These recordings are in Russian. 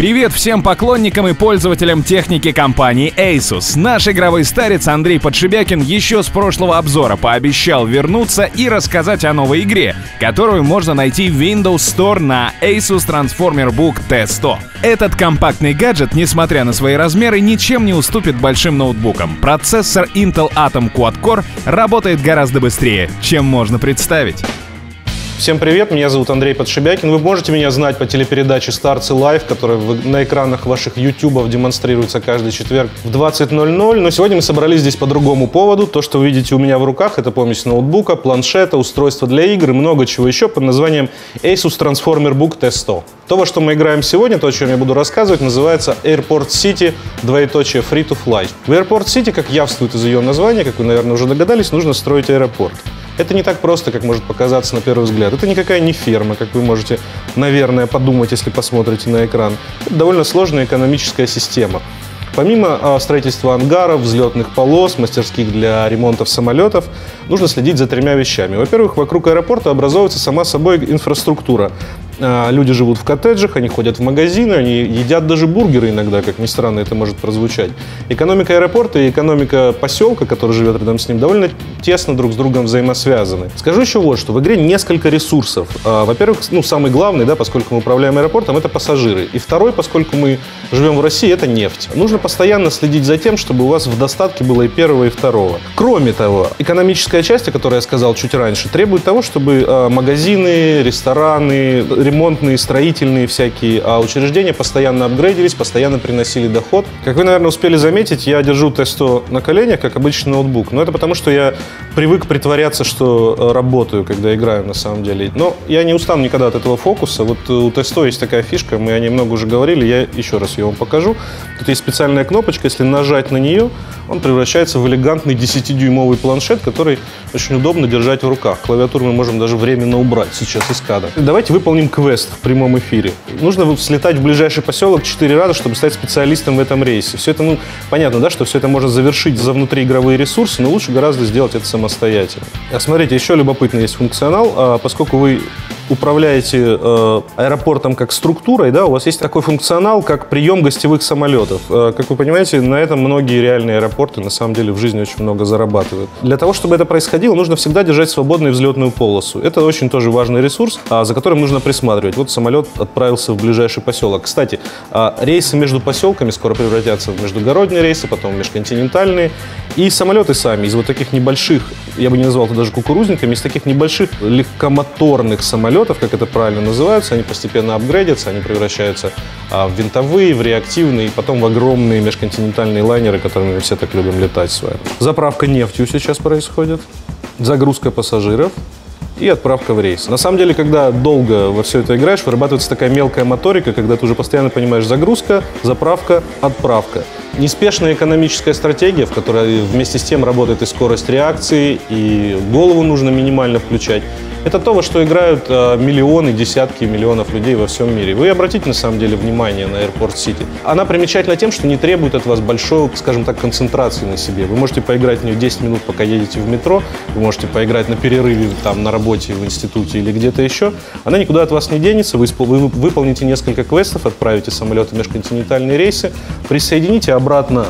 Привет всем поклонникам и пользователям техники компании Asus. Наш игровой старец Андрей Подшибякин еще с прошлого обзора пообещал вернуться и рассказать о новой игре, которую можно найти в Windows Store на Asus Transformer Book T100. Этот компактный гаджет, несмотря на свои размеры, ничем не уступит большим ноутбукам. Процессор Intel Atom Quad-Core работает гораздо быстрее, чем можно представить. Всем привет, меня зовут Андрей Подшибякин. Вы можете меня знать по телепередаче Starts Live, которая на экранах ваших ютубов демонстрируется каждый четверг в 20:00. Но сегодня мы собрались здесь по другому поводу. То, что вы видите у меня в руках, это помесь ноутбука, планшета, устройства для игр и много чего еще под названием Asus Transformer Book T100. То, во что мы играем сегодня, то, о чем я буду рассказывать, называется Airport City, Free to Fly. В Airport City, как явствует из ее названия, как вы, наверное, уже догадались, нужно строить аэропорт. Это не так просто, как может показаться на первый взгляд. Это никакая не ферма, как вы можете, наверное, подумать, если посмотрите на экран. Это довольно сложная экономическая система. Помимо строительства ангаров, взлетных полос, мастерских для ремонтов самолетов, нужно следить за тремя вещами. Во-первых, вокруг аэропорта образовывается сама собой инфраструктура. Люди живут в коттеджах, они ходят в магазины, они едят даже бургеры иногда, как ни странно это может прозвучать. Экономика аэропорта и экономика поселка, который живет рядом с ним, довольно тесно друг с другом взаимосвязаны. Скажу еще вот что. В игре несколько ресурсов. Во-первых, самый главный, поскольку мы управляем аэропортом, это пассажиры. И второй, поскольку мы живем в России, это нефть. Нужно постоянно следить за тем, чтобы у вас в достатке было и первого, и второго. Кроме того, экономическая часть, о которой я сказал чуть раньше, требует того, чтобы магазины, рестораны, ремонтные, строительные всякие учреждения постоянно апгрейдились, постоянно приносили доход. Как вы, наверное, успели заметить, я держу T100 на коленях, как обычный ноутбук. Но это потому, что я привык притворяться, что работаю, когда играю на самом деле. Но я не устану никогда от этого фокуса. Вот у T100 есть такая фишка, мы о ней много уже говорили, я еще раз ее вам покажу. Тут есть специальная кнопочка, если нажать на нее, он превращается в элегантный 10-дюймовый планшет, который очень удобно держать в руках. Клавиатуру мы можем даже временно убрать сейчас из кадра. Давайте выполним квест в прямом эфире. Нужно слетать в ближайший поселок 4 раза, чтобы стать специалистом в этом рейсе. Все это, понятно, что все это можно завершить за внутриигровые ресурсы, но лучше гораздо сделать это самостоятельно. Смотрите, еще любопытный есть функционал. Поскольку вы управляете аэропортом как структурой, у вас есть такой функционал, как прием гостевых самолетов. Как вы понимаете, на этом многие реальные аэропорты на самом деле в жизни очень много зарабатывают. Для того, чтобы это происходило, нужно всегда держать свободную взлетную полосу. Это очень тоже важный ресурс, за которым нужно присматривать. Вот самолет отправился в ближайший поселок. Кстати, рейсы между поселками скоро превратятся в междугородние рейсы, потом в межконтинентальные. И самолеты сами из вот таких небольших, я бы не назвал это даже кукурузниками, из таких небольших легкомоторных самолетов, как это правильно называется, они постепенно апгрейдятся, они превращаются в винтовые, в реактивные, и потом в огромные межконтинентальные лайнеры, которыми мы все так любим летать с вами. Заправка нефтью сейчас происходит, загрузка пассажиров и отправка в рейс. На самом деле, когда долго во все это играешь, вырабатывается такая мелкая моторика, когда ты уже постоянно понимаешь загрузка, заправка, отправка. Неспешная экономическая стратегия, в которой вместе с тем работает и скорость реакции, и голову нужно минимально включать. Это то, во что играют миллионы, десятки миллионов людей во всем мире. Вы обратите, на самом деле, внимание на Airport City. Она примечательна тем, что не требует от вас большой, скажем так, концентрации на себе. Вы можете поиграть в нее 10 минут, пока едете в метро, вы можете поиграть на перерыве на работе, в институте или где-то еще. Она никуда от вас не денется, вы выполните несколько квестов, отправите самолеты в межконтинентальные рейсы, присоедините обратно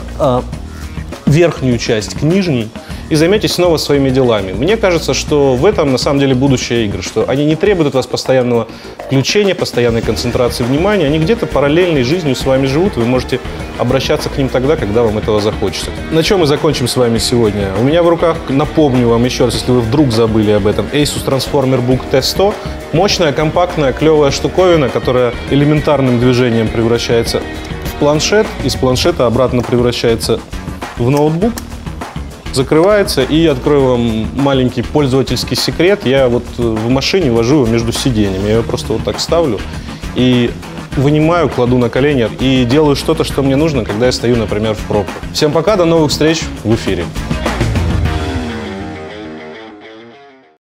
верхнюю часть к нижней и займитесь снова своими делами. Мне кажется, что в этом на самом деле будущее игр, что они не требуют от вас постоянного включения, постоянной концентрации внимания, они где-то параллельной жизнью с вами живут, вы можете обращаться к ним тогда, когда вам этого захочется. На чем мы закончим с вами сегодня? У меня в руках, напомню вам еще раз, если вы вдруг забыли об этом, Asus Transformer Book T100. Мощная, компактная, клевая штуковина, которая элементарным движением превращается в планшет, из планшета обратно превращается в ноутбук, закрывается, и открою вам маленький пользовательский секрет. Я вот в машине вожу его между сиденьями. Я его просто вот так ставлю и вынимаю, кладу на колени и делаю что-то, что мне нужно, когда я стою, например, в пробке. Всем пока, до новых встреч в эфире.